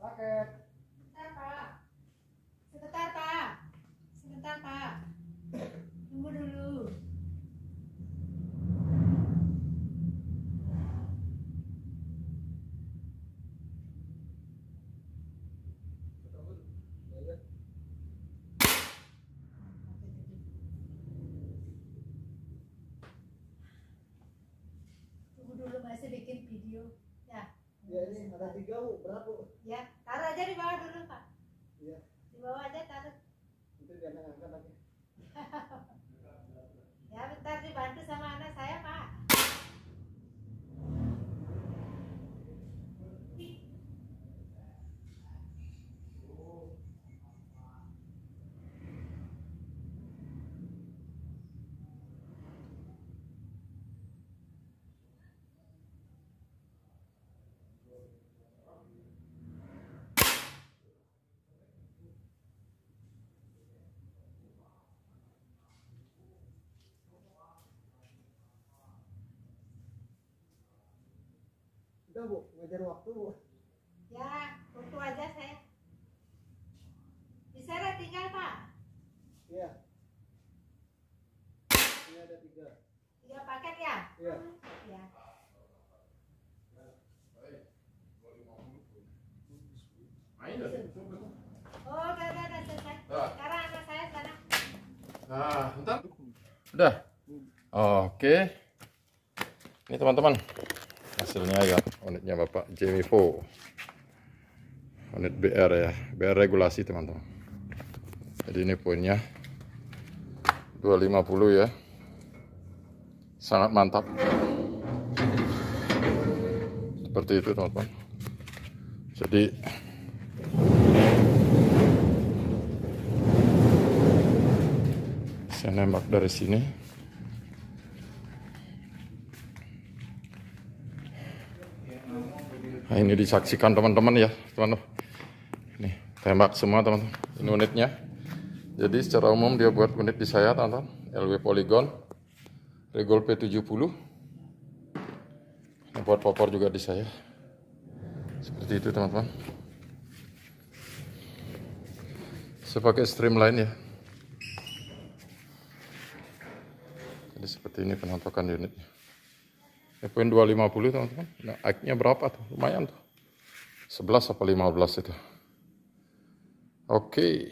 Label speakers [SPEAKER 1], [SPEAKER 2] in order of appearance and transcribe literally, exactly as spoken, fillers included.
[SPEAKER 1] paket.
[SPEAKER 2] Sebentar, Pak. Sebentar, Pak. Sebentar, Pak. Tunggu dulu. Tunggu dulu, masih bikin video. Ya.
[SPEAKER 1] Ya ini ada tiga bu, berapa?
[SPEAKER 2] Ya, taruh aja di bawah dulu, Pak.
[SPEAKER 1] Iya.
[SPEAKER 2] Di bawah aja taruh.
[SPEAKER 1] Itu biar ngangkat lagi.
[SPEAKER 2] Ya, bentar dibantu sama anak saya, Pak.
[SPEAKER 1] Udah bu, ngejar waktu bu.
[SPEAKER 2] Ya, waktu aja saya. Bisa ada tinggal, Pak.
[SPEAKER 1] Iya. Ini ada tiga.
[SPEAKER 2] Tiga paket ya?
[SPEAKER 1] Iya.
[SPEAKER 2] Ya. Oh, udah, udah, udah selesai. Sekarang anak saya sana.
[SPEAKER 3] Nah, bentar. Udah. Oke. Ini teman-teman. Hasilnya ya, unitnya Bapak Jemivo. Unit B R ya, B R regulasi teman-teman. Jadi ini poinnya dua lima puluh ya. Sangat mantap. Seperti itu teman-teman. Jadi saya nembak dari sini. Nah, ini disaksikan teman-teman ya, teman-teman. Ini tembak semua teman-teman. Ini unitnya. Jadi secara umum dia buat unit di saya teman-teman. L W Polygon, Regol P tujuh puluh. Ini buat popor juga di saya. Seperti itu teman-teman. Saya pakai streamline ya. Jadi seperti ini penampakan unitnya. Ini poin dua lima puluh teman-teman. Nah, naiknya berapa tuh? Lumayan tuh. sebelas apa lima belas itu. Oke.